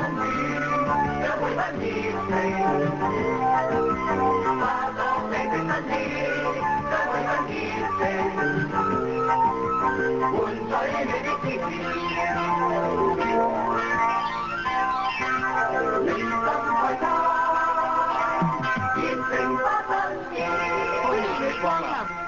你，社會不熱情，花當你的身影，社會不熱情，換取你的支持。你心愛他，熱情不分意，歡迎你光臨。